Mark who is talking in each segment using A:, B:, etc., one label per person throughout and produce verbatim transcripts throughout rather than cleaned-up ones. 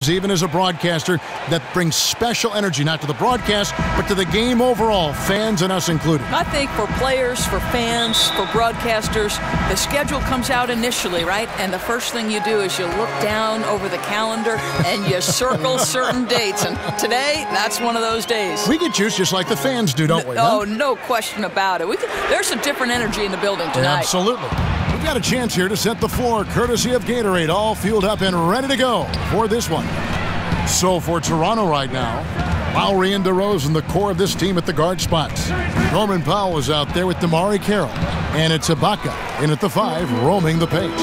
A: even as a broadcaster, that brings special energy, not to the broadcast, but to the game overall, fans and us included.
B: I think for players, for fans, for broadcasters, the schedule comes out initially, right? And the first thing you do is you look down over the calendar and you circle certain dates. And today, that's one of those days.
A: We get juiced just like the fans do, don't we?
B: Oh,
A: huh?
B: no question about it. We can, there's a different energy in the building tonight.
A: Absolutely. We've got a chance here to set the floor, courtesy of Gatorade, all fueled up and ready to go for this one. So for Toronto right now, Lowry and DeRozan, the core of this team at the guard spots. Norman Powell is out there with DeMarre Carroll. And it's Ibaka in at the five, roaming the paint.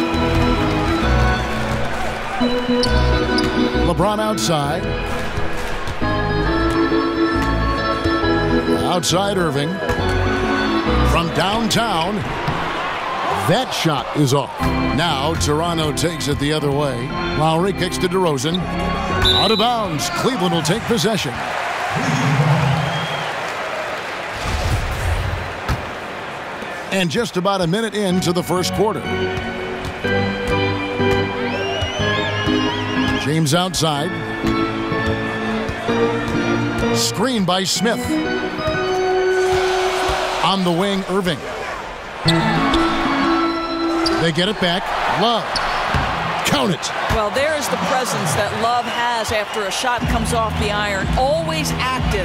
A: LeBron outside. Outside Irving. From downtown. That shot is off. Now Toronto takes it the other way. Lowry kicks to DeRozan. Out of bounds. Cleveland will take possession. And just about a minute into the first quarter. James outside. Screen by Smith. On the wing, Irving. They get it back. Love. Count it.
B: Well, there is the presence that Love has after a shot comes off the iron. Always active.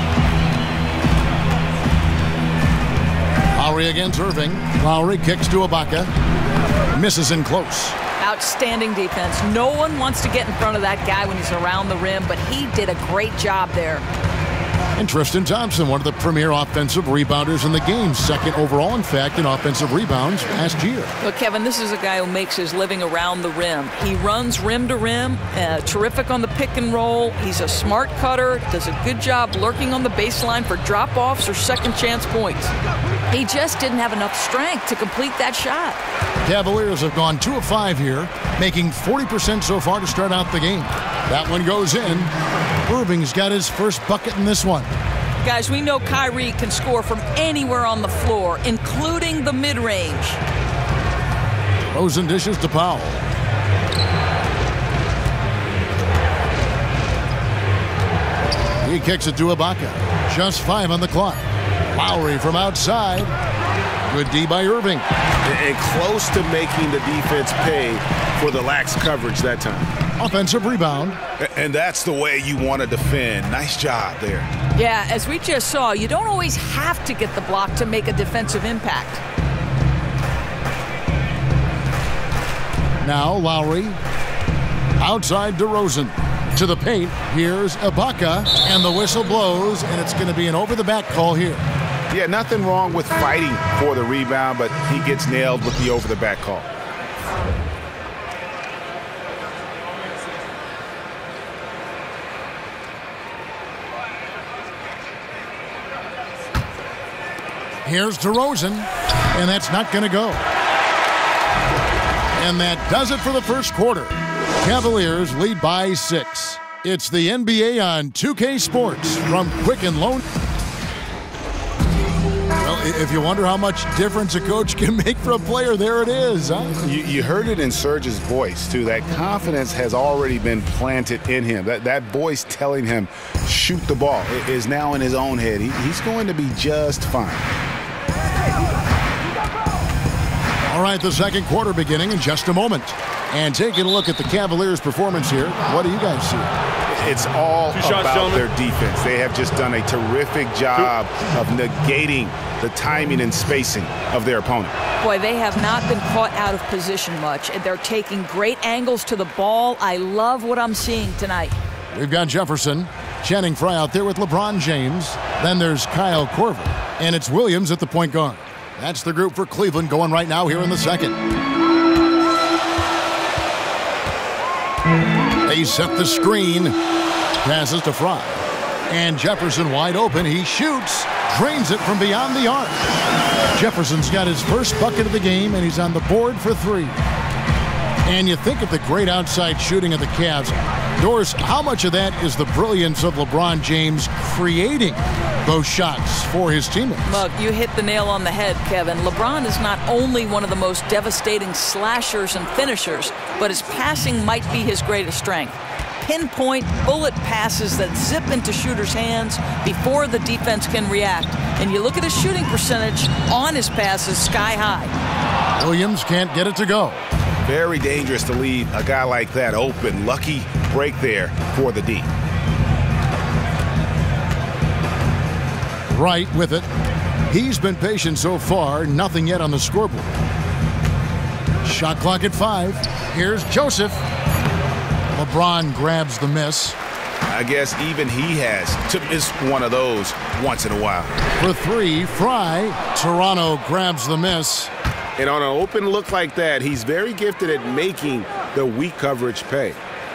A: Lowry against Irving. Lowry kicks to Ibaka. Misses in close.
B: Outstanding defense. No one wants to get in front of that guy when he's around the rim, but he did a great job there.
A: And Tristan Thompson, one of the premier offensive rebounders in the game. Second overall, in fact, in offensive rebounds last year.
B: Well, Kevin, this is a guy who makes his living around the rim. He runs rim to rim, uh, terrific on the pick and roll. He's a smart cutter, does a good job lurking on the baseline for drop-offs or second chance points. He just didn't have enough strength to complete that shot.
A: Cavaliers have gone two of five here, making forty percent so far to start out the game. That one goes in. Irving's got his first bucket in this one.
B: Guys, we know Kyrie can score from anywhere on the floor, including the mid-range.
A: Rosen dishes to Powell. He kicks it to Ibaka. Just five on the clock. Lowry from outside. Good D by Irving.
C: And close to making the defense pay for the lax coverage that time.
A: Offensive rebound.
C: And that's the way you want to defend. Nice job there.
B: Yeah, as we just saw, you don't always have to get the block to make a defensive impact.
A: Now Lowry. Outside DeRozan. To the paint. Here's Ibaka. And the whistle blows. And it's going to be an over-the-back call here.
C: Yeah, nothing wrong with fighting for the rebound, but he gets nailed with the over-the-back call.
A: Here's DeRozan, and that's not going to go. And that does it for the first quarter. Cavaliers lead by six. It's the N B A on two K Sports from Quicken Loan. Well, if you wonder how much difference a coach can make for a player, there it is. Huh?
C: You, you heard it in Serge's voice, too. That confidence has already been planted in him. That, that voice telling him, shoot the ball, is now in his own head. He, he's going to be just fine.
A: All right, the second quarter beginning in just a moment. And taking a look at the Cavaliers' performance here, what do you guys see?
C: It's all about their defense. They have just done a terrific job of negating the timing and spacing of their opponent.
B: Boy, they have not been caught out of position much. They're taking great angles to the ball. I love what I'm seeing tonight.
A: We've got Jefferson, Channing Frye out there with LeBron James. Then there's Kyle Korver, and it's Williams at the point guard. That's the group for Cleveland going right now here in the second. They set the screen. Passes to Frye. And Jefferson wide open. He shoots. Drains it from beyond the arc. Jefferson's got his first bucket of the game, and he's on the board for three. And you think of the great outside shooting of the Cavs. Doris, how much of that is the brilliance of LeBron James creating those shots for his teammates?
B: Look, you hit the nail on the head, Kevin. LeBron is not only one of the most devastating slashers and finishers, but his passing might be his greatest strength. pinpoint bullet passes that zip into shooters' hands before the defense can react. And you look at his shooting percentage on his passes, sky high.
A: Williams can't get it to go.
C: Very dangerous to leave a guy like that open. Lucky break there for the D.
A: Right with it. He's been patient so far. Nothing yet on the scoreboard. Shot clock at five. Here's Joseph. LeBron grabs the miss.
C: I guess even he has to miss one of those once in a while.
A: For three, Fry. Toronto grabs the miss.
C: And on an open look like that, he's very gifted at making the weak coverage pay.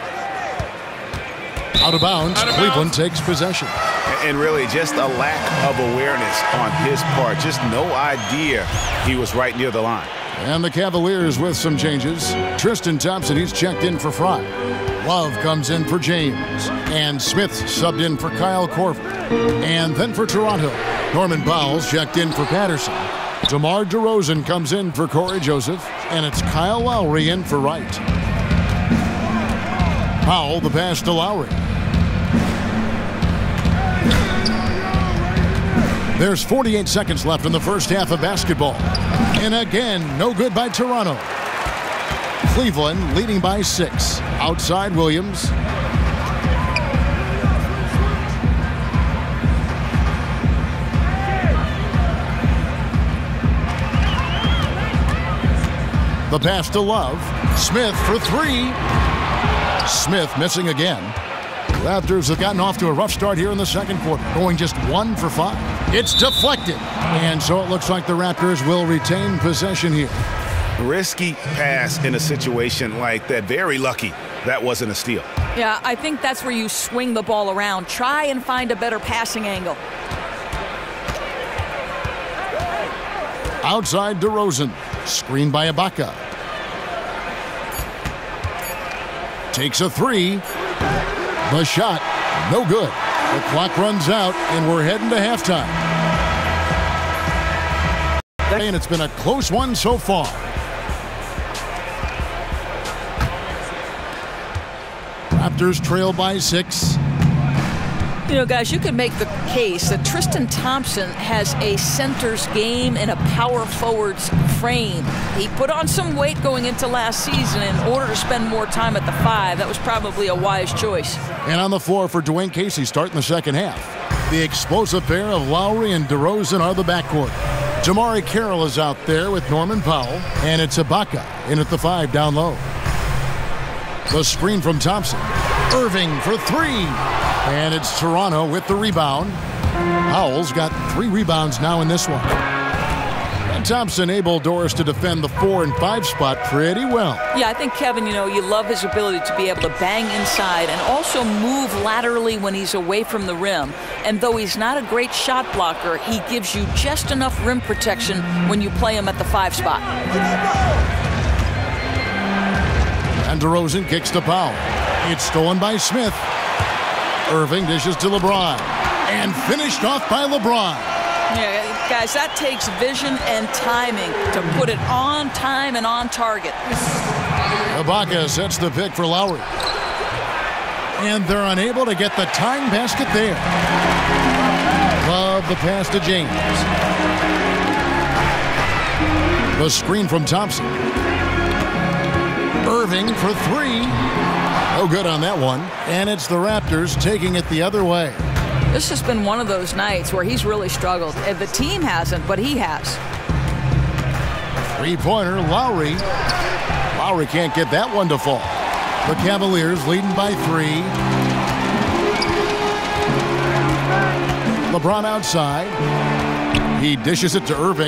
A: Out of bounds, Out of Cleveland bounds. takes possession.
C: And really just a lack of awareness on his part. Just no idea he was right near the line.
A: And the Cavaliers with some changes. Tristan Thompson, he's checked in for Fry. Love comes in for James. And Smith subbed in for Kyle Korver. And then for Toronto, Norman Powell's checked in for Patterson. DeMar DeRozan comes in for Corey Joseph. And it's Kyle Lowry in for Wright. Powell the pass to Lowry. There's forty-eight seconds left in the first half of basketball. And again, no good by Toronto. Cleveland leading by six. Outside Williams. The pass to Love. Smith for three. Smith missing again. Raptors have gotten off to a rough start here in the second quarter, going just one for five. It's deflected. And so it looks like the Raptors will retain possession here.
C: Risky pass in a situation like that. Very lucky that wasn't a steal.
B: Yeah, I think that's where you swing the ball around. Try and find a better passing angle.
A: Outside DeRozan. Screened by Ibaka. Takes a three. The shot, no good. The clock runs out, and we're heading to halftime. And it's been a close one so far. Raptors trail by six.
B: You know, guys, you could make the case that Tristan Thompson has a center's game and a power forward's frame. He put on some weight going into last season in order to spend more time at the five. That was probably a wise choice.
A: And on the floor for Dwayne Casey starting the second half. The explosive pair of Lowry and DeRozan are the backcourt. Jamari Carroll is out there with Norman Powell. And it's Ibaka in at the five down low. The screen from Thompson. Irving for three. And it's Toronto with the rebound. Powell's got three rebounds now in this one. And Thompson able Doris to defend the four and five spot pretty well.
B: Yeah, I think, Kevin, you know, you love his ability to be able to bang inside and also move laterally when he's away from the rim. And though he's not a great shot blocker, he gives you just enough rim protection when you play him at the five spot.
A: And DeRozan kicks to Powell. It's stolen by Smith. Irving dishes to LeBron. And finished off by LeBron.
B: Yeah, guys, that takes vision and timing to put it on time and on target.
A: Ibaka sets the pick for Lowry. And they're unable to get the tying basket there. Love the pass to James. The screen from Thompson. Irving for three. No good on that one. And it's the Raptors taking it the other way.
B: This has been one of those nights where he's really struggled. The team hasn't, but he has.
A: Three-pointer, Lowry. Lowry can't get that one to fall. The Cavaliers leading by three. LeBron outside. He dishes it to Irving.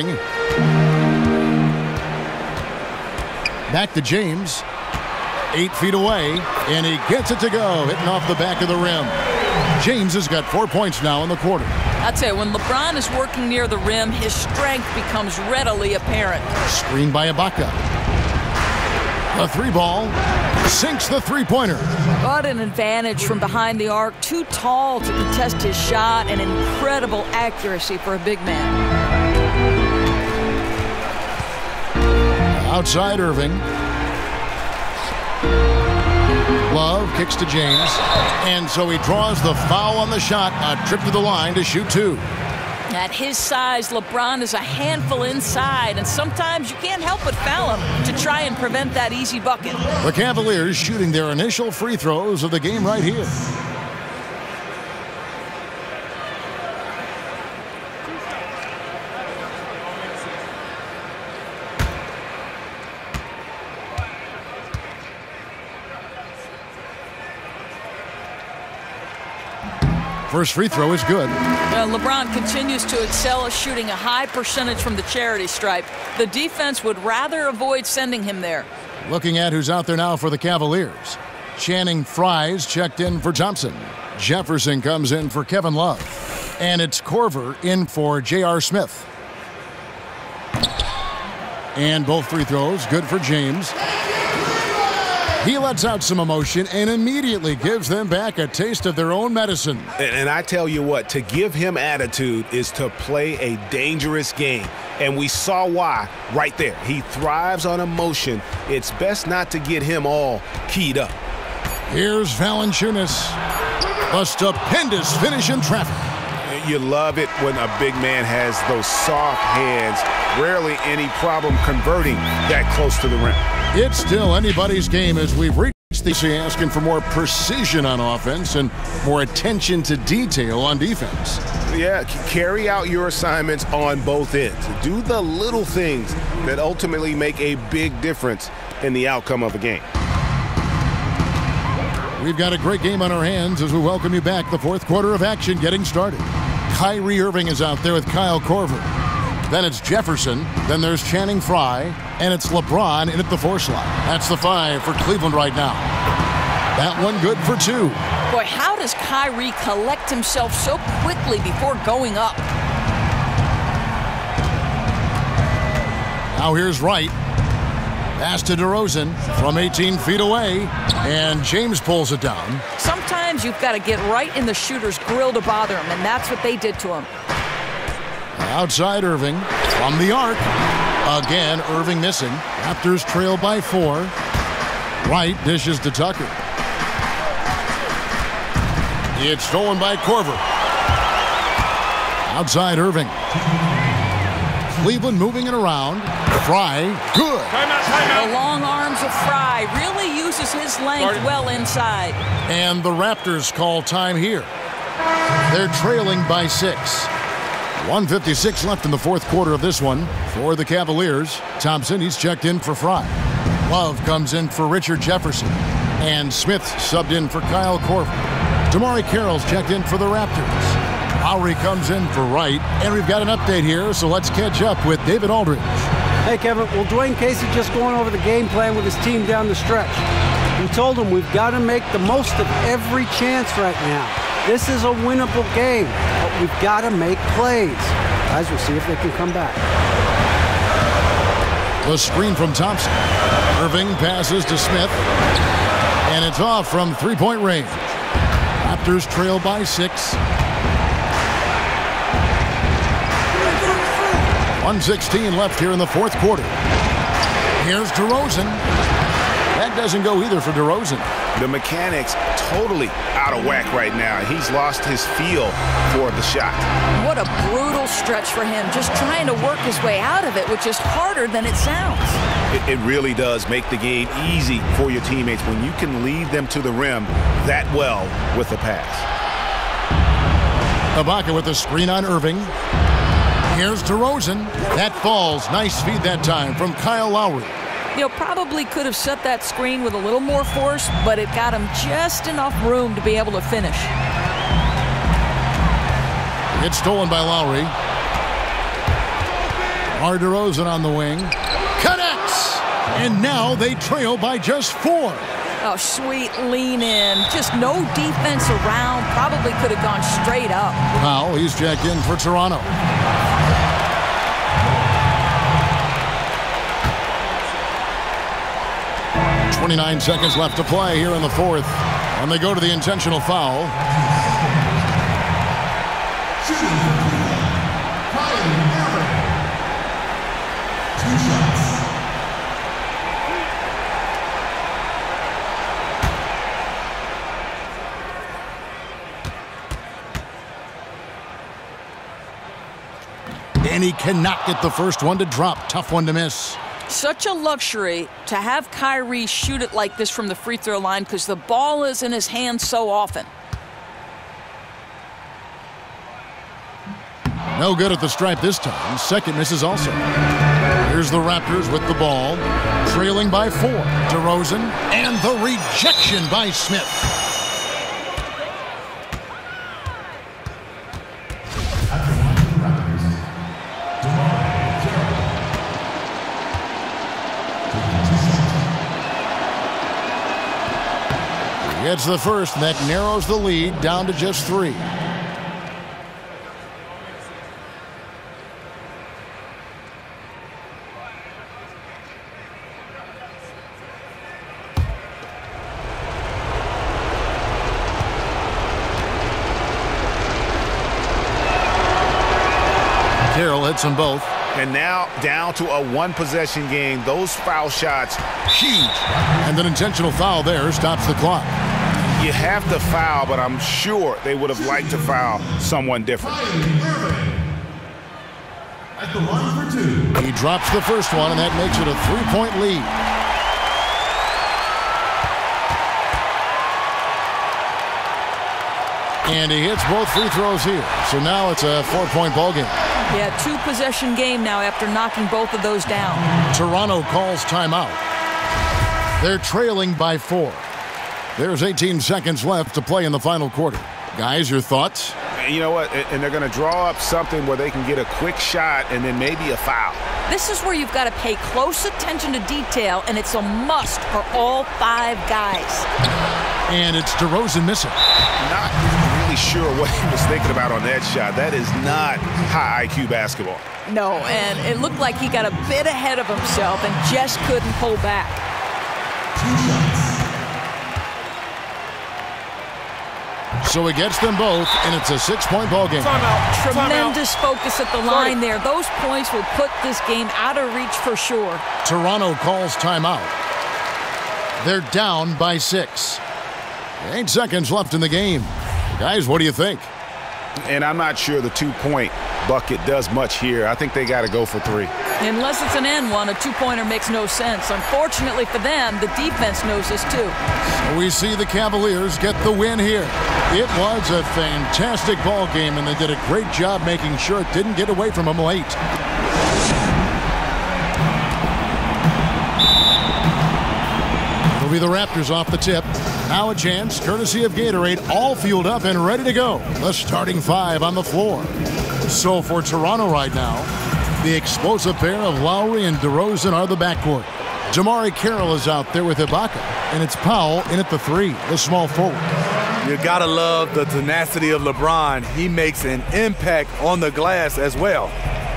A: Back to James. Eight feet away, and he gets it to go, hitting off the back of the rim. James has got four points now in the quarter.
B: I'll tell you, when LeBron is working near the rim, his strength becomes readily apparent.
A: Screened by Ibaka. The three ball sinks the three-pointer.
B: Got an advantage from behind the arc. Too tall to contest his shot, and incredible accuracy for a big man.
A: Outside Irving. Love kicks to James. And so he draws the foul on the shot. A trip to the line to shoot two.
B: At his size, LeBron is a handful inside, and sometimes you can't help but foul him to try and prevent that easy bucket.
A: The Cavaliers shooting their initial free throws of the game right here. First free throw is good.
B: Uh, LeBron continues to excel at shooting a high percentage from the charity stripe. The defense would rather avoid sending him there.
A: Looking at who's out there now for the Cavaliers. Channing Frye's checked in for Thompson. Jefferson comes in for Kevin Love. And it's Korver in for J R. Smith. And both free throws good for James. He lets out some emotion and immediately gives them back a taste of their own medicine.
D: And, and I tell you what, to give him attitude is to play a dangerous game. And we saw why right there. He thrives on emotion. It's best not to get him all keyed up.
A: Here's Valanciunas. A stupendous finish in traffic.
C: You love it when a big man has those soft hands. Rarely any problem converting that close to the rim.
A: It's still anybody's game as we've reached the asking for more precision on offense and more attention to detail on defense.
D: Yeah, carry out your assignments on both ends. Do the little things that ultimately make a big difference in the outcome of a game.
A: We've got a great game on our hands as we welcome you back. The fourth quarter of action getting started. Kyrie Irving is out there with Kyle Korver. Then it's Jefferson. Then there's Channing Frye. And it's LeBron in at the four slot. That's the five for Cleveland right now. That one good for two.
B: Boy, how does Kyrie collect himself so quickly before going up?
A: Now here's Wright. Pass to DeRozan from eighteen feet away. And James pulls it down.
B: Sometimes you've got to get right in the shooter's grill to bother him, and that's what they did to him.
A: Outside Irving from the arc. Again, Irving missing. Raptors trail by four. Wright dishes to Tucker. It's stolen by Korver. Outside Irving. Cleveland moving it around. Frye, good.
B: The long arms of Frye really uses his length well inside.
A: And the Raptors call time here. They're trailing by six. one fifty-six left in the fourth quarter of this one for the Cavaliers. Thompson, he's checked in for Frye. Love comes in for Richard Jefferson. And Smith subbed in for Kyle Korver. Damari Carroll's checked in for the Raptors. Lowry comes in for Wright. And we've got an update here, so let's catch up with David Aldridge.
E: Hey, Kevin. Well, Dwayne Casey just going over the game plan with his team down the stretch. He told them we've got to make the most of every chance right now. This is a winnable game, but we've got to make plays. Guys, we'll see if they can come back.
A: The screen from Thompson. Irving passes to Smith. And it's off from three-point range. Raptors trail by six. one sixteen left here in the fourth quarter. Here's DeRozan. That doesn't go either for DeRozan.
C: The mechanics totally out of whack right now. He's lost his feel for the shot.
B: What a brutal stretch for him, just trying to work his way out of it, which is harder than it sounds.
C: It, it really does make the game easy for your teammates when you can lead them to the rim that well with the pass.
A: Ibaka with the screen on Irving. Here's DeRozan. That falls. Nice feed that time from Kyle Lowry.
B: You know, probably could have set that screen with a little more force, but it got him just enough room to be able to finish.
A: It's stolen by Lowry. Mar DeRozan on the wing. Connects! And now they trail by just four.
B: Oh, sweet lean in. Just no defense around. Probably could have gone straight up.
A: Powell, he's checked in for Toronto. twenty-nine seconds left to play here in the fourth. And they go to the intentional foul. and he cannot get the first one to drop. Tough one to miss.
B: Such a luxury to have Kyrie shoot it like this from the free throw line because the ball is in his hands so often.
A: No good at the stripe this time. Second misses also. Here's the Raptors with the ball, trailing by four. DeRozan, and the rejection by Smith. He gets the first, and that narrows the lead down to just three. Carroll hits them both.
C: And now down to a one-possession game. Those foul shots, huge.
A: And an intentional foul there stops the clock.
C: You have to foul, but I'm sure they would have liked to foul someone different.
A: At the line for two. He drops the first one, and that makes it a three-point lead. And he hits both free throws here. So now it's a four-point ball game.
B: Yeah, two-possession game now after knocking both of those down.
A: Toronto calls timeout. They're trailing by four. There's eighteen seconds left to play in the final quarter. Guys, your thoughts?
C: You know what? And they're going to draw up something where they can get a quick shot and then maybe a foul.
B: This is where you've got to pay close attention to detail, and it's a must for all five guys.
A: And it's DeRozan missing.
C: Not really sure what he was thinking about on that shot. That is not high I Q basketball.
B: No, and it looked like he got a bit ahead of himself and just couldn't pull back.
A: So he gets them both, and it's a six-point ball game.
B: Timeout. Tremendous Timeout. Focus at the line there. Those points will put this game out of reach for sure.
A: Toronto calls timeout. They're down by six. Eight seconds left in the game. Guys, what do you think?
C: And I'm not sure the two-point bucket does much here. I think they got to go for three.
B: Unless it's an and one, a two-pointer makes no sense. Unfortunately for them, the defense knows this too.
A: So we see the Cavaliers get the win here. It was a fantastic ball game, and they did a great job making sure it didn't get away from them late. It'll be the Raptors off the tip. Now a chance, courtesy of Gatorade, all fueled up and ready to go. The starting five on the floor. So for Toronto right now, the explosive pair of Lowry and DeRozan are the backcourt. Damari Carroll is out there with Ibaka, and it's Powell in at the three, the small forward.
F: You gotta love the tenacity of LeBron. He makes an impact on the glass as well.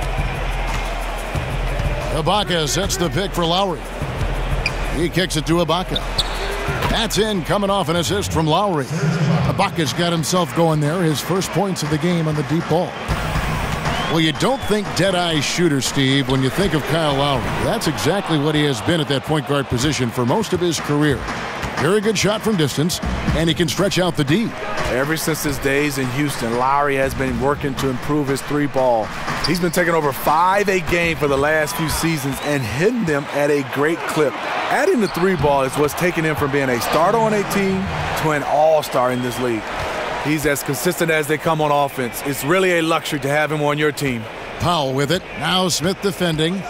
A: Ibaka sets the pick for Lowry. He kicks it to Ibaka. That's in, coming off an assist from Lowry. Ibaka's got himself going there, his first points of the game on the deep ball. Well, you don't think dead-eye shooter, Steve, when you think of Kyle Lowry. That's exactly what he has been at that point guard position for most of his career. Very good shot from distance, and he can stretch out the D.
F: Ever since his days in Houston, Lowry has been working to improve his three ball. He's been taking over five a game for the last few seasons and hitting them at a great clip. Adding the three ball is what's taken him from being a starter on a team to an all-star in this league. He's as consistent as they come on offense. It's really a luxury to have him on your team.
A: Powell with it. Now Smith defending.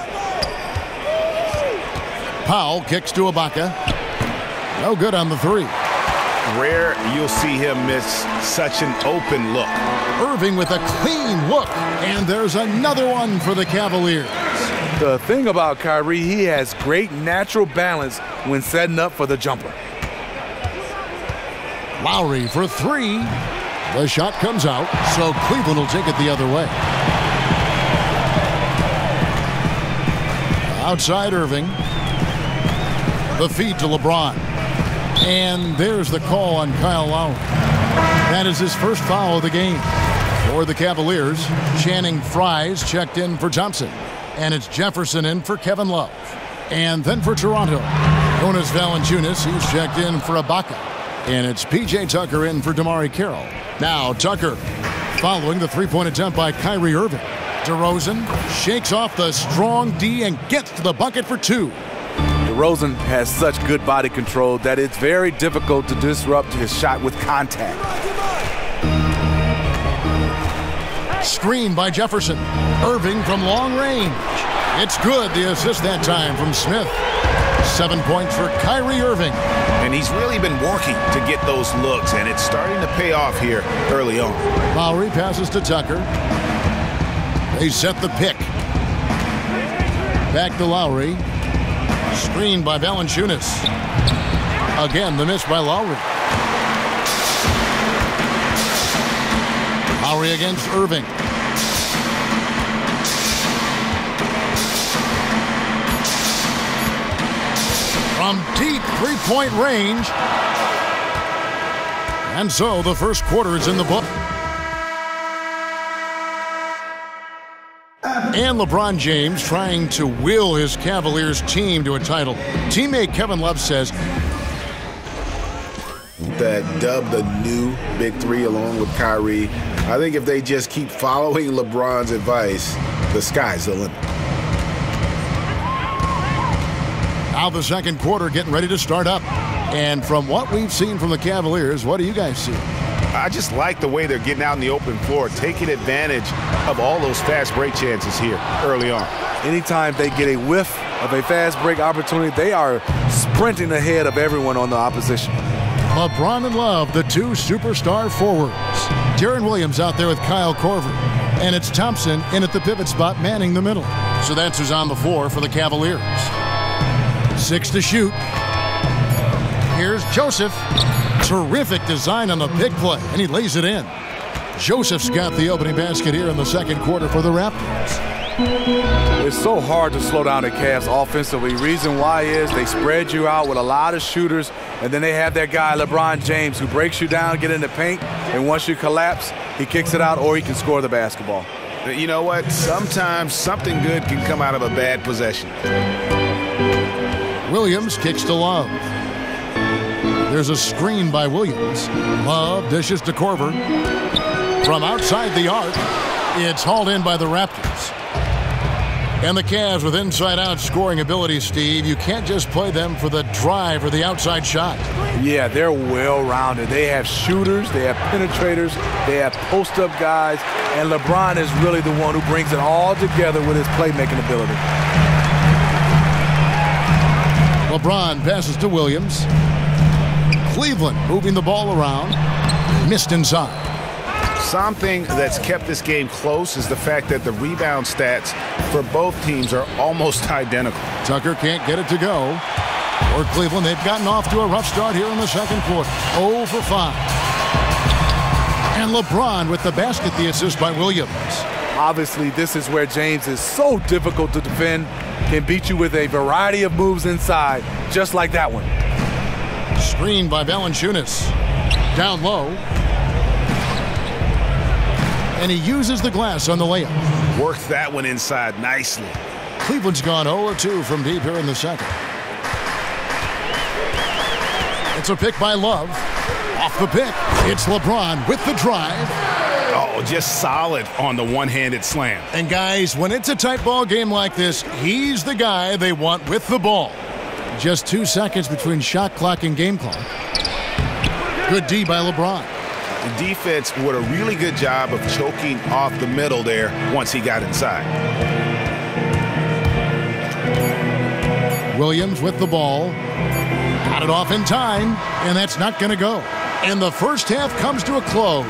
A: Powell kicks to Ibaka. No good on the three.
C: Rare you'll see him miss such an open look.
A: Irving with a clean look. And there's another one for the Cavaliers.
F: The thing about Kyrie, he has great natural balance when setting up for the jumper.
A: Lowry for three. The shot comes out, so Cleveland will take it the other way. Outside Irving. The feed to LeBron. And there's the call on Kyle Lowry. That is his first foul of the game. For the Cavaliers, Channing Frye's checked in for Thompson. And it's Jefferson in for Kevin Love. And then for Toronto, Jonas Valanciunas, he's checked in for Ibaka. And it's P J Tucker in for Damari Carroll. Now Tucker following the three-point attempt by Kyrie Irving. DeRozan shakes off the strong D and gets to the bucket for two.
F: DeRozan has such good body control that it's very difficult to disrupt his shot with contact.
A: Screen by Jefferson. Irving from long range. It's good, the assist that time from Smith. Seven points for Kyrie Irving.
C: And he's really been working to get those looks, and it's starting to pay off here early on.
A: Lowry passes to Tucker. They set the pick. Back to Lowry. Screen by Valanciunas. Again, the miss by Lowry. Lowry against Irving. From deep three-point range. And so the first quarter is in the book. And LeBron James trying to will his Cavaliers team to a title. Teammate Kevin Love says
C: that dubbed the new Big Three along with Kyrie. I think if they just keep following LeBron's advice, the sky's the limit.
A: Now the second quarter getting ready to start up. And from what we've seen from the Cavaliers, what do you guys see?
C: I just like the way they're getting out in the open floor, taking advantage of all those fast break chances here early on.
F: Anytime they get a whiff of a fast break opportunity, they are sprinting ahead of everyone on the opposition.
A: LeBron and Love, the two superstar forwards. Deron Williams out there with Kyle Korver. And it's Thompson in at the pivot spot, manning the middle. So that's who's on the floor for the Cavaliers. Six to shoot. Here's Joseph. Terrific design on the big play, and he lays it in. Joseph's got the opening basket here in the second quarter for the Raptors.
F: It's so hard to slow down the Cavs offensively. Reason why is they spread you out with a lot of shooters, and then they have that guy, LeBron James, who breaks you down, get in the paint, and once you collapse, he kicks it out or he can score the basketball.
C: You know what? Sometimes something good can come out of a bad possession.
A: Williams kicks to Love. There's a screen by Williams. Love dishes to Korver. From outside the arc, it's hauled in by the Raptors. And the Cavs with inside-out scoring ability, Steve. You can't just play them for the drive or the outside shot.
F: Yeah, they're well-rounded. They have shooters, they have penetrators, they have post-up guys, and LeBron is really the one who brings it all together with his playmaking ability.
A: LeBron passes to Williams. Cleveland moving the ball around. Missed inside.
C: Something that's kept this game close is the fact that the rebound stats for both teams are almost identical.
A: Tucker can't get it to go. For Cleveland, they've gotten off to a rough start here in the second quarter. oh for five. And LeBron with the basket, the assist by Williams.
F: Obviously, this is where James is so difficult to defend. Can beat you with a variety of moves inside, just like that one.
A: Screen by Valanciunas. Down low. And he uses the glass on the layup.
C: Worked that one inside nicely.
A: Cleveland's gone oh for two from deep here in the second. It's a pick by Love. Off the pick, it's LeBron with the drive.
C: Oh, just solid on the one-handed slam.
A: And guys, when it's a tight ball game like this, he's the guy they want with the ball. Just two seconds between shot clock and game clock. Good D by LeBron.
C: The defense did a really good job of choking off the middle there once he got inside.
A: Williams with the ball. Got it off in time, and that's not going to go. And the first half comes to a close.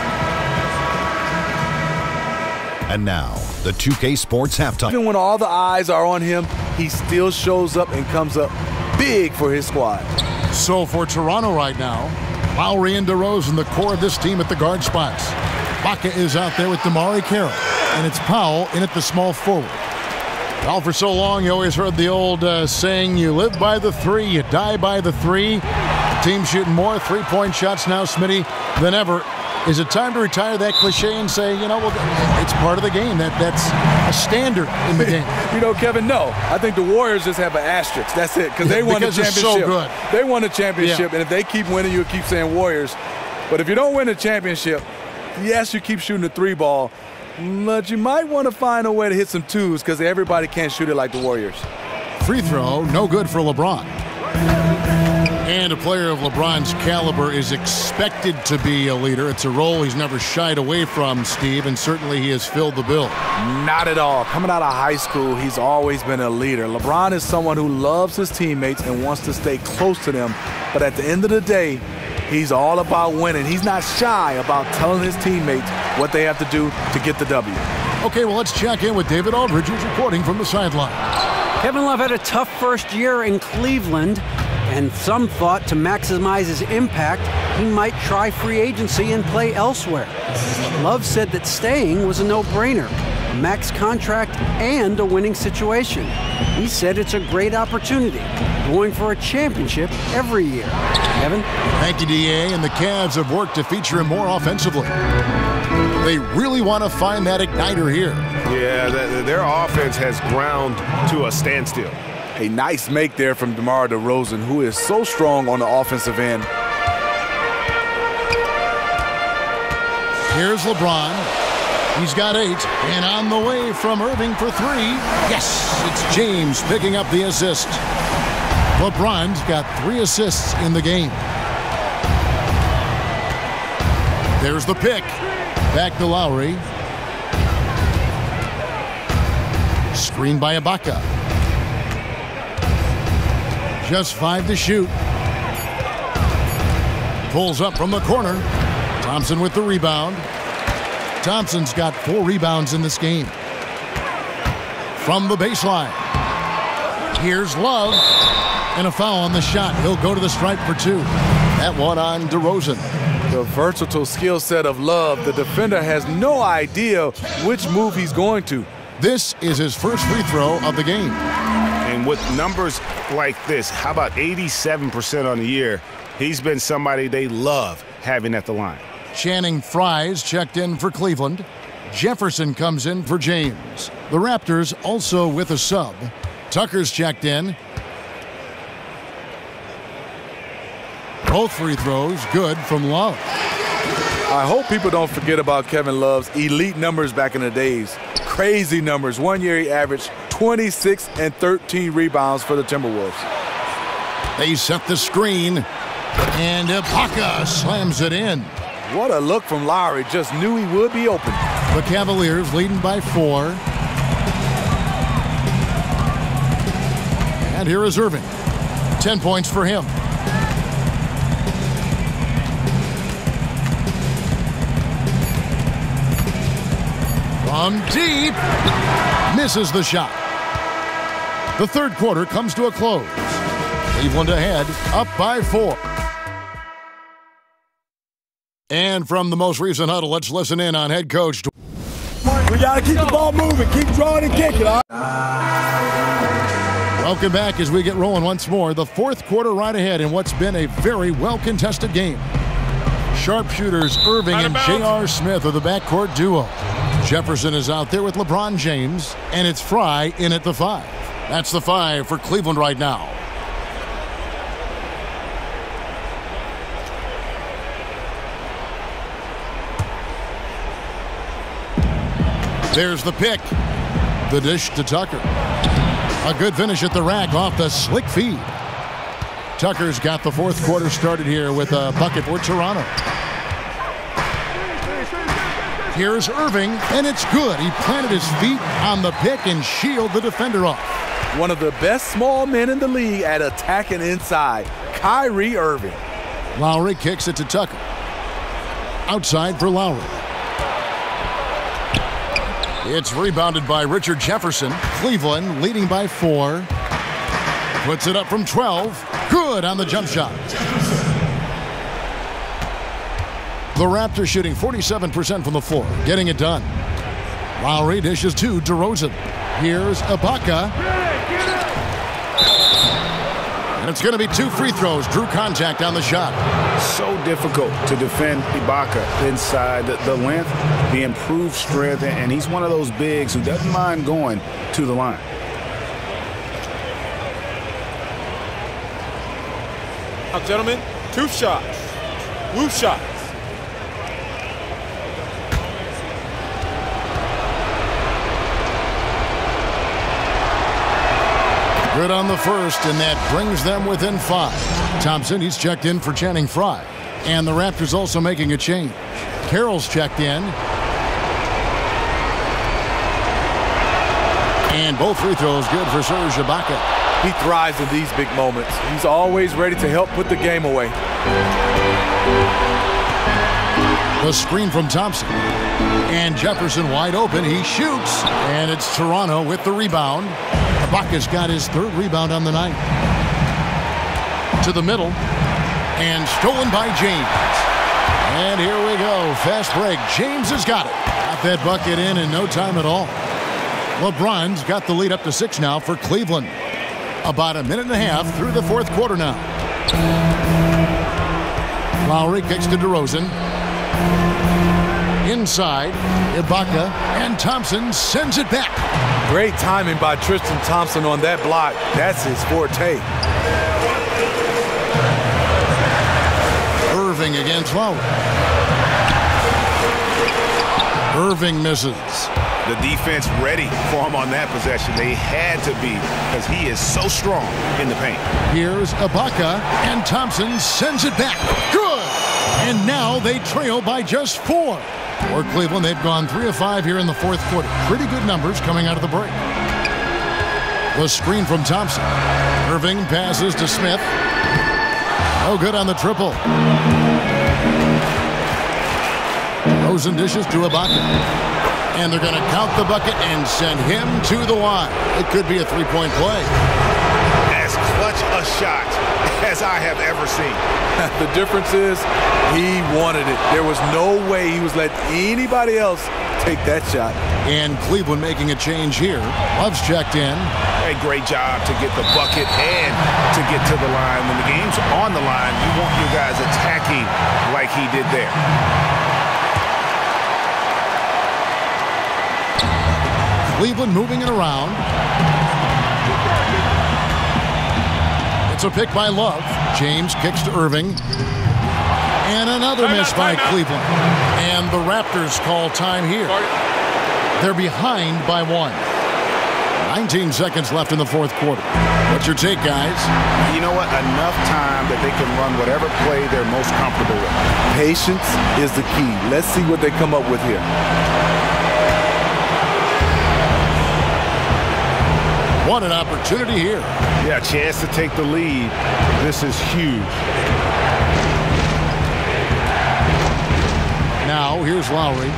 G: And now, the two K Sports halftime.
F: Even when all the eyes are on him, he still shows up and comes up big for his squad.
A: So for Toronto right now, Lowry and DeRozan, the core of this team at the guard spots. Baca is out there with DeMarre Carroll, and it's Powell in at the small forward. Well, for so long, you always heard the old uh, saying, you live by the three, you die by the three. The team shooting more three-point shots now, Smitty, than ever. Is it time to retire that cliche and say, you know, well, it's part of the game. That That's a standard in the game.
F: You know, Kevin, no. I think the Warriors just have an asterisk. That's it, because they won the championship.
A: So good.
F: They won the championship,
A: yeah.
F: And if they keep winning, you'll keep saying Warriors. But if you don't win the championship, yes, you keep shooting the three ball, But you might want to find a way to hit some twos because everybody can't shoot it like the Warriors.
A: Free throw, no good for LeBron. And a player of LeBron's caliber is expected to be a leader. It's a role he's never shied away from, Steve, and certainly he has filled the bill.
F: Not at all. Coming out of high school, he's always been a leader. LeBron is someone who loves his teammates and wants to stay close to them. But at the end of the day, he's all about winning. He's not shy about telling his teammates what they have to do to get the W.
A: Okay, well, let's check in with David Aldridge, who's reporting from the sideline.
E: Kevin Love had a tough first year in Cleveland, and some thought to maximize his impact, he might try free agency and play elsewhere. Love said that staying was a no-brainer, a max contract and a winning situation. He said it's a great opportunity, going for a championship every year. Kevin?
A: Thank you, D A, and the Cavs have worked to feature him more offensively. They really want to find that igniter here.
D: Yeah, th their offense has ground to a standstill.
F: A nice make there from DeMar DeRozan, who is so strong on the offensive end.
A: Here's LeBron. He's got eight, and on the way from Irving for three. Yes, it's James picking up the assist. LeBron's got three assists in the game. There's the pick. Back to Lowry. Screened by Ibaka. Just five to shoot. Pulls up from the corner. Thompson with the rebound. Thompson's got four rebounds in this game. From the baseline. Here's Love. And a foul on the shot. He'll go to the stripe for two. That one on DeRozan.
F: The versatile skill set of Love. The defender has no idea which move he's going to.
A: This is his first free throw of the game.
C: And with numbers like this, how about eighty-seven percent on the year? He's been somebody they love having at the line.
A: Channing Frye's checked in for Cleveland. Jefferson comes in for James. The Raptors also with a sub. Tucker's checked in. Both free throws good from Love.
F: I hope people don't forget about Kevin Love's elite numbers back in the days. Crazy numbers. One year he averaged twenty-six and thirteen rebounds for the Timberwolves.
A: They set the screen, and Ibaka slams it in.
F: What a look from Lowry. Just knew he would be open.
A: The Cavaliers leading by four. And here is Irving. Ten points for him. From deep. Misses the shot. The third quarter comes to a close. Cleveland ahead, up by four. And from the most recent huddle, let's listen in on head coach.
H: We got to keep the ball moving, keep drawing and kicking. All right?
A: Welcome back as we get rolling once more. The fourth quarter right ahead in what's been a very well-contested game. Sharpshooters Irving and J R. Smith are the backcourt duo. Jefferson is out there with LeBron James, and it's Fry in at the five. That's the five for Cleveland right now. There's the pick. The dish to Tucker. A good finish at the rack off the slick feed. Tucker's got the fourth quarter started here with a bucket for Toronto. Here's Irving, and it's good. He planted his feet on the pick and shielded the defender off.
F: One of the best small men in the league at attacking inside, Kyrie Irving.
A: Lowry kicks it to Tucker. Outside for Lowry. It's rebounded by Richard Jefferson. Cleveland leading by four. Puts it up from twelve. Good on the jump shot. The Raptors shooting forty-seven percent from the floor, getting it done. Lowry dishes to DeRozan. Here's Ibaka. And it's going to be two free throws. Drew contact on the shot.
C: So difficult to defend Ibaka inside the, the length, the improved strength, and he's one of those bigs who doesn't mind going to the line.
H: Now, gentlemen, two shots. Blue shots.
A: Good on the first, and that brings them within five. Thompson, he's checked in for Channing Frye. And the Raptors also making a change. Carroll's checked in. And both free throws good for Serge Ibaka.
F: He thrives in these big moments. He's always ready to help put the game away.
A: The screen from Thompson. And Jefferson wide open. He shoots. And it's Toronto with the rebound. Ibaka's got his third rebound on the night. To the middle. And stolen by James. And here we go. Fast break. James has got it. Got that bucket in in no time at all. LeBron's got the lead up to six now for Cleveland. About a minute and a half through the fourth quarter now. Lowry kicks to DeRozan. Inside, Ibaka, and Thompson sends it back.
F: Great timing by Tristan Thompson on that block. That's his forte.
A: Irving against Lowry. Irving misses.
D: The defense ready for him on that possession. They had to be, because he is so strong in the paint.
A: Here's Ibaka, and Thompson sends it back. Good! And now they trail by just four. For Cleveland, they've gone three of five here in the fourth quarter. Pretty good numbers coming out of the break. The screen from Thompson. Irving passes to Smith. No good on the triple. Rosen dishes to Ibaka. And they're going to count the bucket and send him to the line. It could be a three-point play.
D: As clutch a shot as I have ever seen.
F: The difference is he wanted it. There was no way he was letting anybody else take that shot.
A: And Cleveland making a change here. Love's checked in.
D: A great job to get the bucket and to get to the line. When the game's on the line, you want your guys attacking like he did there.
A: Cleveland moving it around. It's a pick by Love. James kicks to Irving. And another miss by Cleveland. And the Raptors call time here. They're behind by one. nineteen seconds left in the fourth quarter. What's your take, guys?
C: You know what? Enough time that they can run whatever play they're most comfortable with.
F: Patience is the key. Let's see what they come up with here.
A: What an opportunity here.
C: Yeah, chance to take the lead. This is huge.
A: Now, here's Lowry.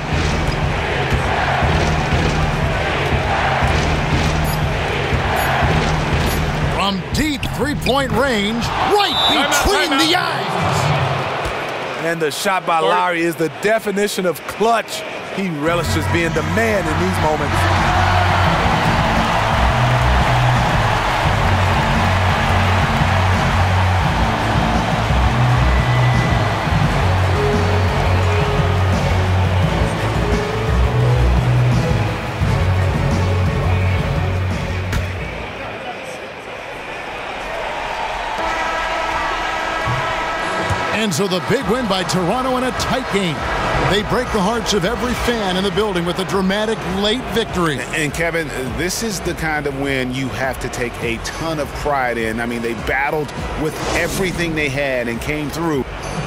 A: From deep three-point range, right between the eyes.
F: And the shot by Lowry is the definition of clutch. He relishes being the man in these moments.
A: And so the big win by Toronto in a tight game. They break the hearts of every fan in the building with a dramatic late victory.
C: And Kevin, this is the kind of win you have to take a ton of pride in. I mean, they battled with everything they had and came through.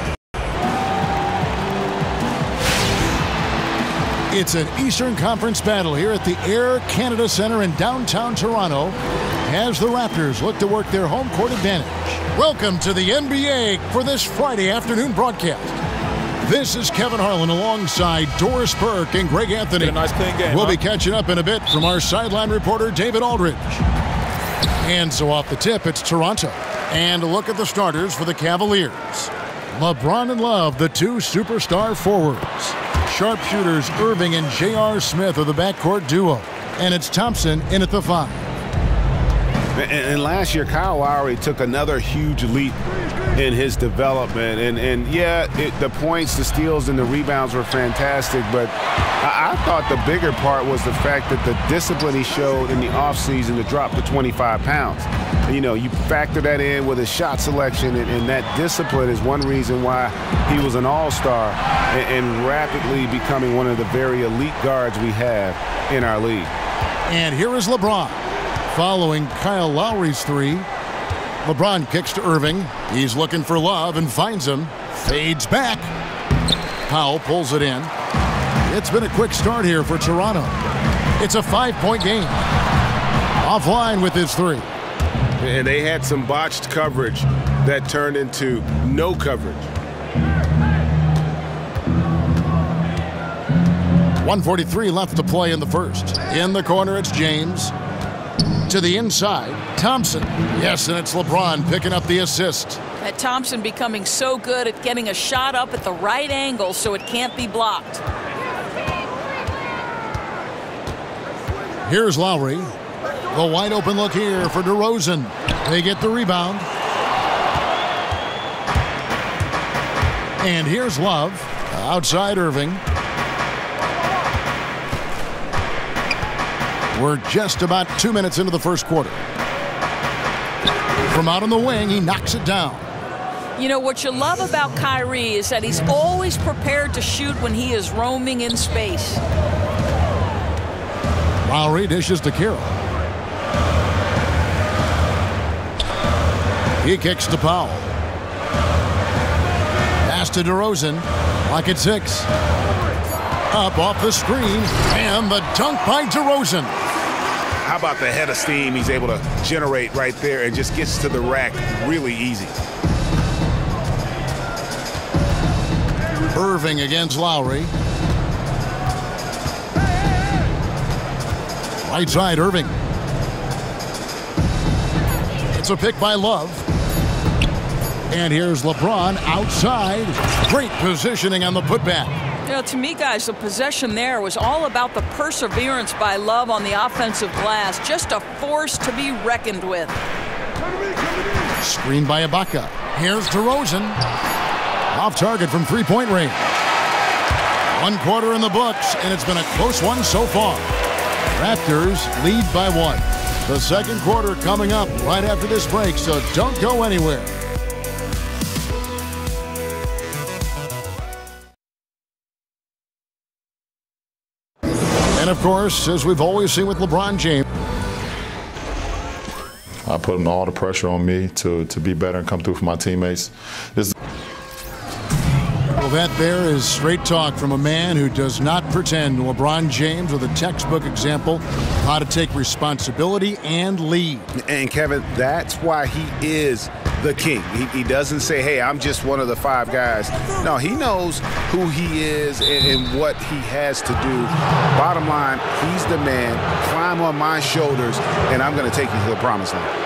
A: It's an Eastern Conference battle here at the Air Canada Centre in downtown Toronto as the Raptors look to work their home court advantage. Welcome to the N B A for this Friday afternoon broadcast. This is Kevin Harlan alongside Doris Burke and Greg Anthony.
F: A nice clean game,
A: we'll
F: huh?
A: be catching up in a bit from our sideline reporter, David Aldridge. And so off the tip, it's Toronto. And a look at the starters for the Cavaliers. LeBron and Love, the two superstar forwards. Sharpshooters Irving and J R. Smith are the backcourt duo. And it's Thompson in at the five.
C: And, and last year, Kyle Lowry took another huge leap in his development. And, and yeah, it, the points, the steals, and the rebounds were fantastic. But I, I thought the bigger part was the fact that the discipline he showed in the offseason to drop to twenty-five pounds. You know, you factor that in with his shot selection, and, and that discipline is one reason why he was an all-star and, and rapidly becoming one of the very elite guards we have in our league.
A: And here is LeBron. following Kyle Lowry's three. LeBron kicks to Irving. He's looking for Love and finds him. Fades back. Powell pulls it in. It's been a quick start here for Toronto. It's a five-point game. Offline with his three.
C: And they had some botched coverage that turned into no coverage.
A: one forty-three left to play in the first. In the corner, it's James. To the inside, Thompson. Yes, and it's LeBron picking up the assist.
B: That Thompson becoming so good at getting a shot up at the right angle so it can't be blocked.
A: Here's Lowry. The wide open look here for DeRozan. They get the rebound. And here's Love. Outside Irving. We're just about two minutes into the first quarter. From out on the wing, he knocks it down.
B: You know, what you love about Kyrie is that he's always prepared to shoot when he is roaming in space.
A: Lowry dishes to Carroll. He kicks to Powell. Pass to DeRozan. Lock at six. Up off the screen. And the dunk by DeRozan.
C: How about the head of steam he's able to generate right there and just gets to the rack really easy.
A: Irving against Lowry. Right side, Irving. It's a pick by Love. And here's LeBron outside. Great positioning on the putback.
B: You know, to me, guys, the possession there was all about the perseverance by Love on the offensive glass. Just a force to be reckoned with.
A: Screen by Ibaka. Here's DeRozan. Off target from three-point range. One quarter in the books, and it's been a close one so far. Raptors lead by one. The second quarter coming up right after this break, so don't go anywhere. And of course, as we've always seen with LeBron James,
I: I put all the pressure on me to, to be better and come through for my teammates. This
A: Well, that there is straight talk from a man who does not pretend. LeBron James with a textbook example of how to take responsibility and lead.
C: And Kevin, that's why he is the king. He, he doesn't say, hey, I'm just one of the five guys. No, he knows who he is and, and what he has to do. Bottom line, he's the man. Climb on my shoulders, and I'm going to take you to the promised land.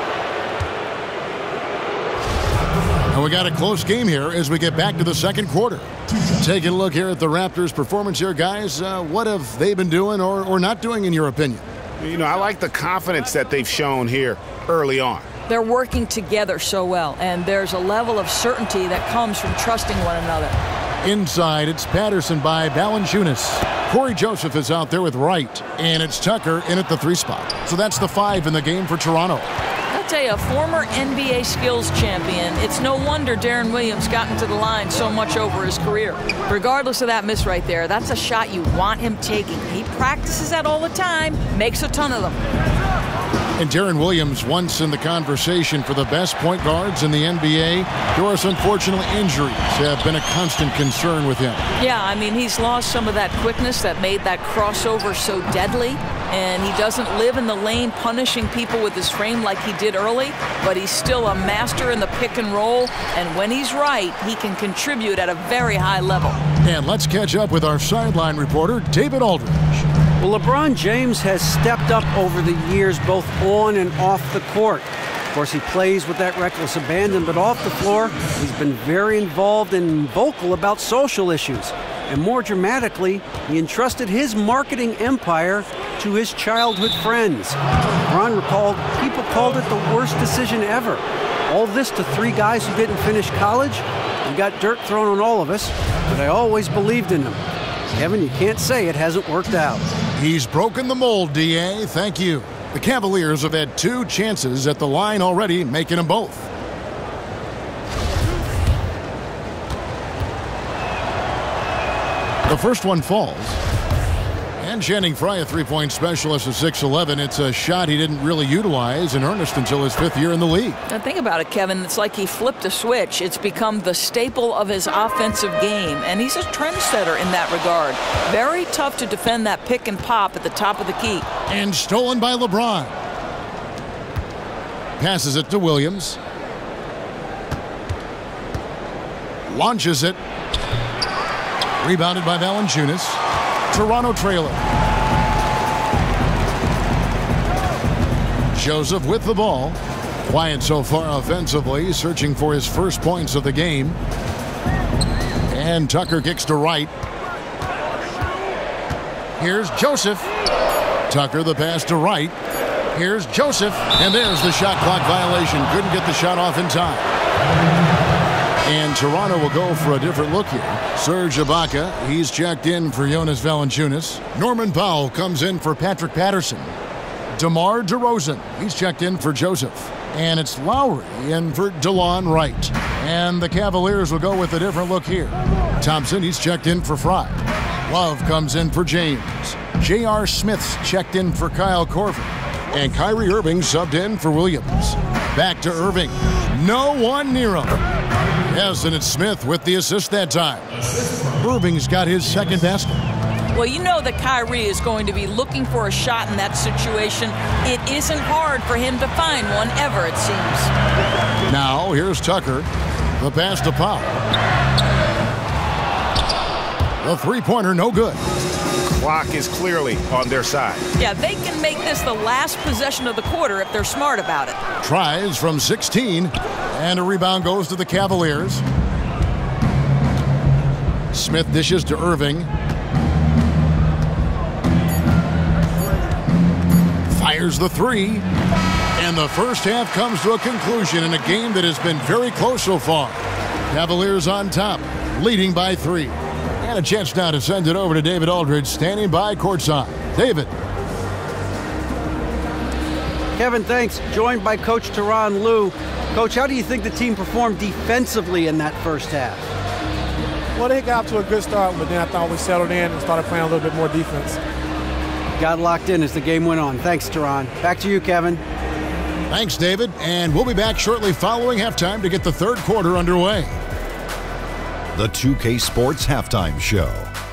A: And we got a close game here as we get back to the second quarter. Taking a look here at the Raptors' performance here, guys. Uh, what have they been doing or, or not doing, in your opinion?
C: You know, I like the confidence that they've shown here early on.
B: They're working together so well, and there's a level of certainty that comes from trusting one another.
A: Inside, it's Patterson by Valanciunas. Corey Joseph is out there with Wright, and it's Tucker in at the three spot. So that's the five in the game for Toronto.
B: I'll tell you, a former N B A skills champion, it's no wonder Deron Williams got into the line so much over his career. Regardless of that miss right there, that's a shot you want him taking. He practices that all the time, makes a ton of them.
A: And Deron Williams, once in the conversation for the best point guards in the N B A, Doris, unfortunately, injuries have been a constant concern with him.
B: Yeah, I mean, he's lost some of that quickness that made that crossover so deadly, and he doesn't live in the lane punishing people with his frame like he did early, but he's still a master in the pick and roll, and when he's right, he can contribute at a very high level.
A: And let's catch up with our sideline reporter, David Aldridge.
E: Well, LeBron James has stepped up over the years, both on and off the court. Of course, he plays with that reckless abandon, but off the floor, he's been very involved and vocal about social issues. And more dramatically, he entrusted his marketing empire to his childhood friends. LeBron recalled people called it the worst decision ever. All this to three guys who didn't finish college and got dirt thrown on all of us, but I always believed in them. Kevin, you can't say it hasn't worked out.
A: He's broken the mold, D A. Thank you. The Cavaliers have had two chances at the line already, making them both. The first one falls. And Channing Frye, a three-point specialist at six eleven. It's a shot he didn't really utilize in earnest until his fifth year in the league.
B: Now think about it, Kevin. It's like he flipped a switch. It's become the staple of his offensive game, and he's a trendsetter in that regard. Very tough to defend that pick and pop at the top of the key.
A: And stolen by LeBron. Passes it to Williams. Launches it. Rebounded by Valanciunas. Toronto trailer. Joseph with the ball. Quiet so far offensively, searching for his first points of the game. And Tucker kicks to right. Here's Joseph. Tucker the pass to right. Here's Joseph. And there's the shot clock violation. Couldn't get the shot off in time. And Toronto will go for a different look here. Serge Ibaka, he's checked in for Jonas Valanciunas. Norman Powell comes in for Patrick Patterson. DeMar DeRozan, he's checked in for Joseph. And it's Lowry in for DeLon Wright. And the Cavaliers will go with a different look here. Thompson, he's checked in for Frye. Love comes in for James. J R. Smith's checked in for Kyle Korver. And Kyrie Irving subbed in for Williams. Back to Irving. No one near him. Yes, and it's Smith with the assist that time. Irving's got his second basket.
B: Well, you know that Kyrie is going to be looking for a shot in that situation. It isn't hard for him to find one ever, it seems.
A: Now, here's Tucker. The pass to Powell. The three-pointer, no good.
D: Clock is clearly on their side.
B: Yeah, they can make this the last possession of the quarter if they're smart about it.
A: Tries from sixteen, and a rebound goes to the Cavaliers. Smith dishes to Irving. Fires the three. And the first half comes to a conclusion in a game that has been very close so far. Cavaliers on top, leading by three. And a chance now to send it over to David Aldridge, standing by courtside. David.
E: Kevin, thanks. Joined by Coach Tyronn Lue. Coach, how do you think the team performed defensively in that first half?
J: Well, they got off to a good start, but then I thought we settled in and started playing a little bit more defense.
E: Got locked in as the game went on. Thanks, Tyronn. Back to you, Kevin.
A: Thanks, David. And we'll be back shortly following halftime to get the third quarter underway.
G: The two K Sports Halftime Show.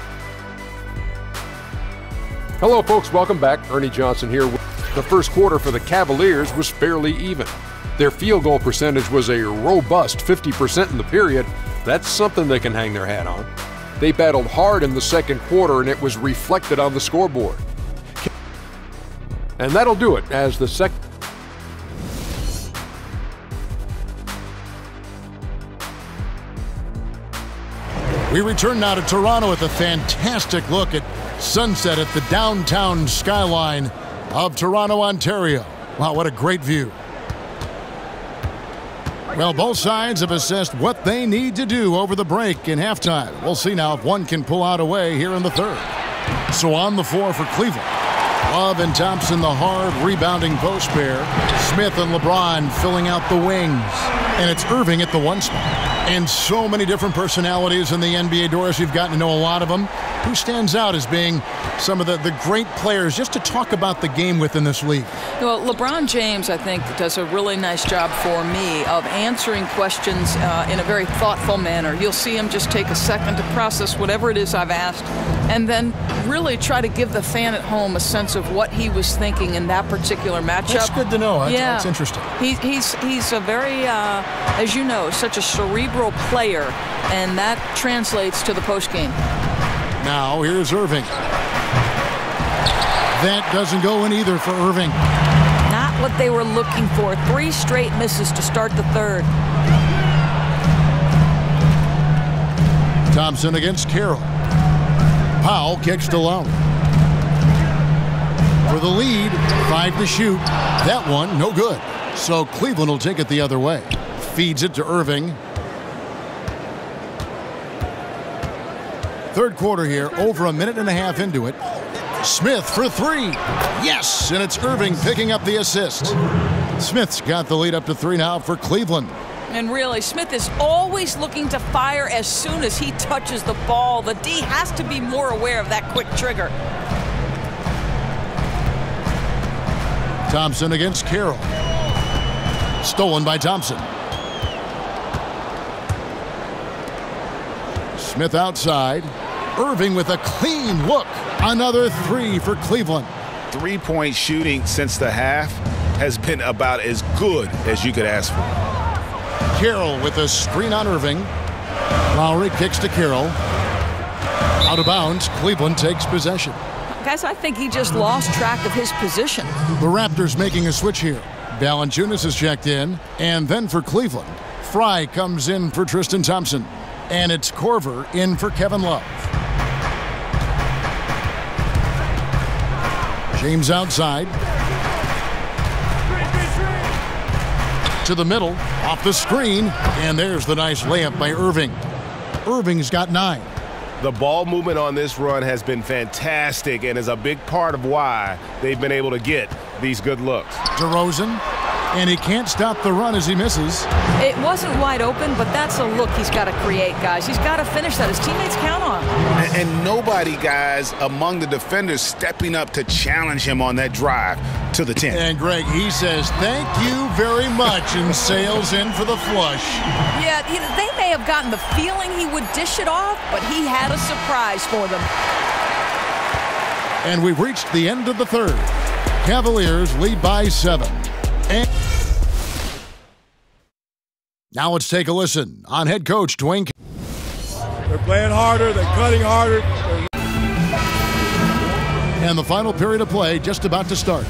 K: Hello, folks. Welcome back. Ernie Johnson here. The first quarter for the Cavaliers was fairly even. Their field goal percentage was a robust fifty percent in the period. That's something they can hang their hat on. They battled hard in the second quarter, and it was reflected on the scoreboard. And that'll do it as the second.
A: We return now to Toronto with a fantastic look at sunset at the downtown skyline of Toronto, Ontario. Wow, what a great view. Well, both sides have assessed what they need to do over the break in halftime. We'll see now if one can pull out away here in the third. So on the floor for Cleveland. Love and Thompson, the hard rebounding post pair. Smith and LeBron filling out the wings. And it's Irving at the one spot. And so many different personalities in the N B A, Doris. You've gotten to know a lot of them. Who stands out as being some of the, the great players just to talk about the game within this league?
B: Well, LeBron James, I think, does a really nice job for me of answering questions uh, in a very thoughtful manner. You'll see him just take a second to process whatever it is I've asked and then really try to give the fan at home a sense of what he was thinking in that particular matchup.
A: That's good to know. That's,
B: yeah.
A: that's interesting.
B: He, he's, he's a very, uh, as you know, such a cerebral player, and that translates to the postgame.
A: Now, here's Irving. That doesn't go in either for Irving.
B: Not what they were looking for. Three straight misses to start the third.
A: Thompson against Carroll. Powell kicks to Lowry. For the lead, five to shoot. That one, no good. So Cleveland will take it the other way. Feeds it to Irving. Third quarter here, over a minute and a half into it. Smith for three. Yes, and it's Irving picking up the assist. Smith's got the lead up to three now for Cleveland.
B: And really, Smith is always looking to fire as soon as he touches the ball. The D has to be more aware of that quick trigger.
A: Thompson against Carroll. Stolen by Thompson. Smith outside. Irving with a clean look. Another three for Cleveland.
D: Three-point shooting since the half has been about as good as you could ask for.
A: Carroll with a screen on Irving. Lowry kicks to Carroll. Out of bounds. Cleveland takes possession.
B: Guys, I think he just lost track of his position.
A: The Raptors making a switch here. Valanciunas is checked in. And then for Cleveland, Fry comes in for Tristan Thompson. And it's Korver in for Kevin Love. James outside. To the middle, off the screen, and there's the nice layup by Irving. Irving's got nine.
D: The ball movement on this run has been fantastic and is a big part of why they've been able to get these good looks.
A: DeRozan, and he can't stop the run as he misses.
B: It wasn't wide open, but that's a look he's got to create, guys. He's got to finish that. His teammates count on him.
D: And, and nobody, guys, among the defenders stepping up to challenge him on that drive to the ten.
A: And Greg, he says, thank you very much, and sails in for the flush.
B: Yeah, you know, they may have gotten the feeling he would dish it off, but he had a surprise for them.
A: And we've reached the end of the third. Cavaliers lead by seven. And now let's take a listen on head coach Dwayne.
H: They're playing harder. They're cutting harder.
A: And the final period of play just about to start.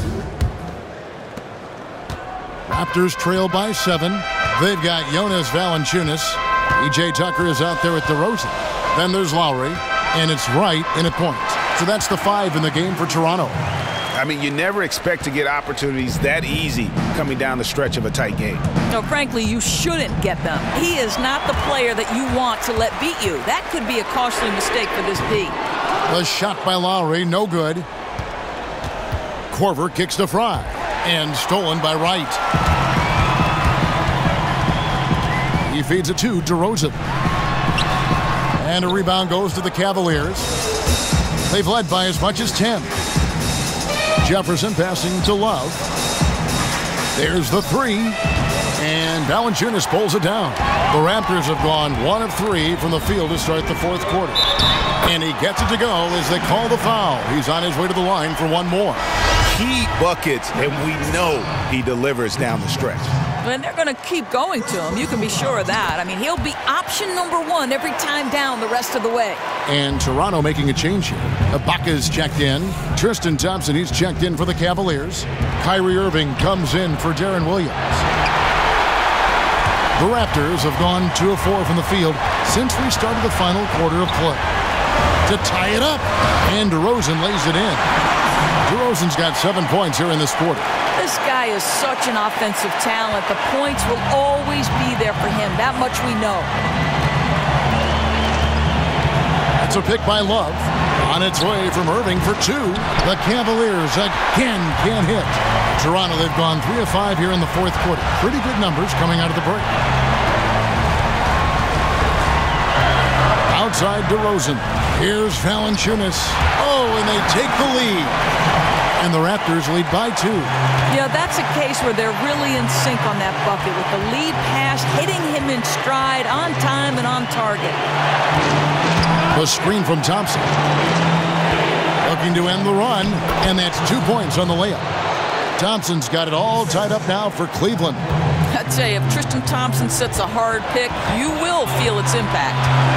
A: Raptors trail by seven. They've got Jonas Valanciunas. P J Tucker is out there with DeRozan. Then there's Lowry, and it's Wright in at point. So that's the five in the game for Toronto.
D: I mean, you never expect to get opportunities that easy coming down the stretch of a tight game.
B: No, frankly, you shouldn't get them. He is not the player that you want to let beat you. That could be a costly mistake for this D.
A: The shot by Lowry, no good. Korver kicks to Fry, and stolen by Wright. He feeds it to DeRozan. And a rebound goes to the Cavaliers. They've led by as much as ten. Jefferson passing to Love. There's the three. And Valanciunas pulls it down. The Raptors have gone one of three from the field to start the fourth quarter. And he gets it to go as they call the foul. He's on his way to the line for one more.
D: Key buckets, and we know he delivers down the stretch.
B: And they're going to keep going to him. You can be sure of that. I mean, he'll be option number one every time down the rest of the way.
A: And Toronto making a change here. Ibaka's checked in. Tristan Thompson, he's checked in for the Cavaliers. Kyrie Irving comes in for Darren Williams. The Raptors have gone two of four from the field since we started the final quarter of play. To tie it up, and DeRozan lays it in. DeRozan's got seven points here in this quarter.
B: This guy is such an offensive talent. The points will always be there for him. That much we know.
A: That's a pick by Love. On its way from Irving for two. The Cavaliers again can't hit. Toronto, they've gone three of five here in the fourth quarter. Pretty good numbers coming out of the break. Outside DeRozan. Here's Valanciunas. Oh, and they take the lead. And the Raptors lead by two.
B: Yeah, that's a case where they're really in sync on that bucket with the lead pass hitting him in stride, on time and on target.
A: The screen from Thompson. Looking to end the run, and that's two points on the layup. Thompson's got it all tied up now for Cleveland.
B: I'd say if Tristan Thompson sets a hard pick, you will feel its impact.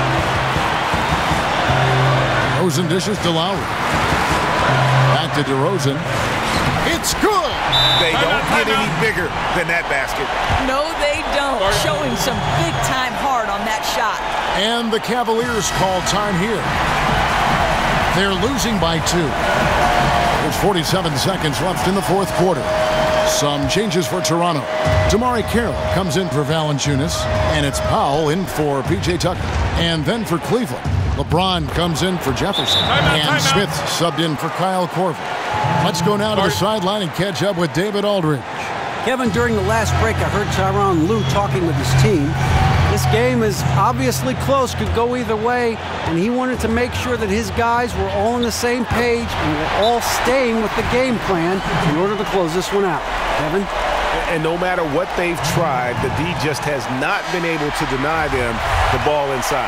A: DeRozan dishes to Lowry. Back to DeRozan. It's good!
D: They don't get any bigger than that basket.
B: No, they don't. Showing some big-time heart on that shot.
A: And the Cavaliers call time here. They're losing by two. There's forty-seven seconds left in the fourth quarter. Some changes for Toronto. Damari Carroll comes in for Valanciunas, and it's Powell in for P J Tucker. And then for Cleveland, LeBron comes in for Jefferson, and Smith subbed in for Kyle Korver. Let's go now to the sideline and catch up with David Aldridge.
E: Kevin, during the last break, I heard Tyronn Lue talking with his team. This game is obviously close, could go either way, and he wanted to make sure that his guys were all on the same page and were all staying with the game plan in order to close this one out. Kevin?
D: And no matter what they've tried, the D just has not been able to deny them the ball inside.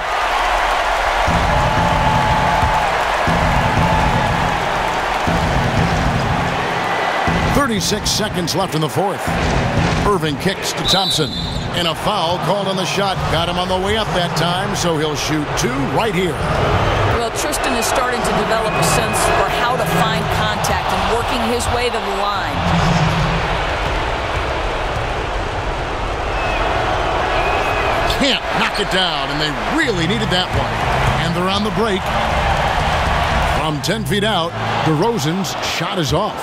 A: thirty-six seconds left in the fourth. Irving kicks to Thompson. And a foul called on the shot. Got him on the way up that time, so he'll shoot two right here.
B: Well, Tristan is starting to develop a sense for how to find contact and working his way to the line.
A: Can't knock it down, and they really needed that one. And they're on the break. From ten feet out, DeRozan's shot is off.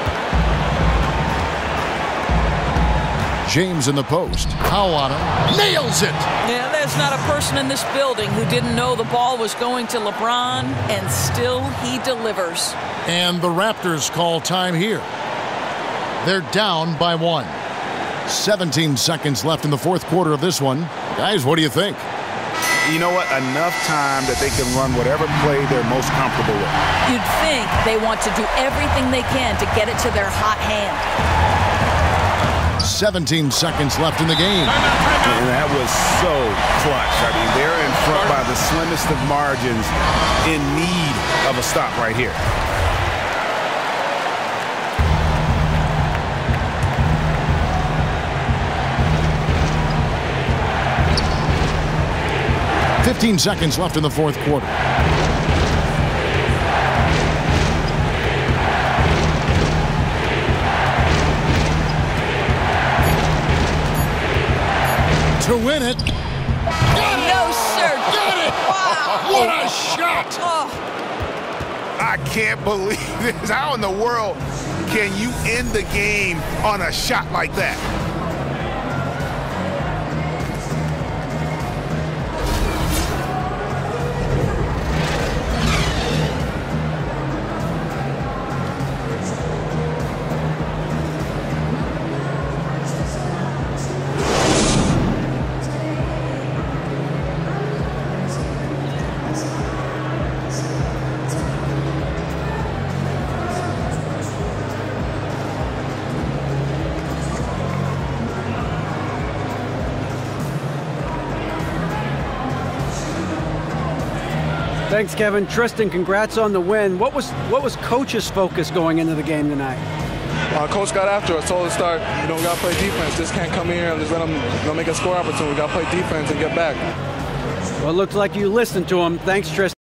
A: James in the post. Foul on him. Nails it!
B: Yeah, there's not a person in this building who didn't know the ball was going to LeBron, and still he delivers.
A: And the Raptors call time here. They're down by one. seventeen seconds left in the fourth quarter of this one. Guys, what do you think?
C: You know what? Enough time that they can run whatever play they're most comfortable with.
B: You'd think they want to do everything they can to get it to their hot hand.
A: seventeen seconds left in the game.
C: And that was so clutch. I mean, they're in front by the slimmest of margins, in need of a stop right here.
A: fifteen seconds left in the fourth quarter. To win it.
B: Got it. No, sir.
A: Got it.
B: Wow.
A: What a shot.
B: Oh.
C: I can't believe this. How in the world can you end the game on a shot like that?
E: Thanks, Kevin. Tristan, congrats on the win. What was what was Coach's focus going into the game tonight?
L: Uh, Coach got after us, told us to start, you know, we got to play defense. Just can't come here and just let them, you know, make a score opportunity. We got to play defense and get back.
E: Well, it looks like you listened to him. Thanks, Tristan.